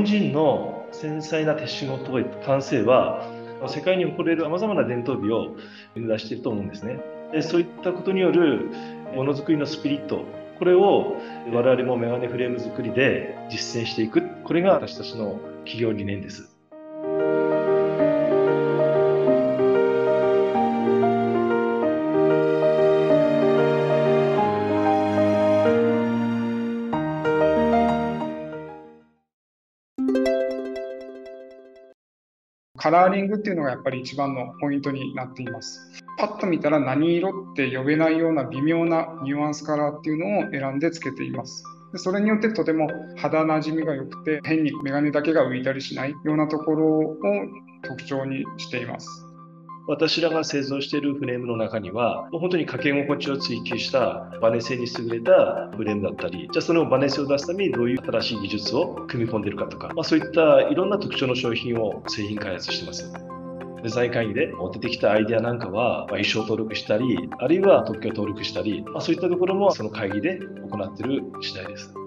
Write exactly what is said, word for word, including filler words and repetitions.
本人の繊細な手仕事、感性は世界に誇れるさまざまな伝統美を生み出していると思うんですね。でそういったことによるものづくりのスピリット、これを我々もメガネフレーム作りで実践していく、これが私たちの企業理念です。 カラーリングっていうのがやっぱり一番のポイントになっています。パッと見たら何色って呼べないような微妙なニュアンスカラーっていうのを選んでつけています。でそれによってとても肌なじみが良くて、変にメガネだけが浮いたりしないようなところを特徴にしています。 私らが製造しているフレームの中には、もう本当にかけ心地を追求したバネ性に優れたフレームだったり、じゃあそのバネ性を出すためにどういう新しい技術を組み込んでいるかとか、まあ、そういったいろんな特徴の商品を製品開発しています。デザイン会議で出てきたアイデアなんかは、まあ、意思を登録したり、あるいは特許を登録したり、まあ、そういったところもその会議で行っている次第です。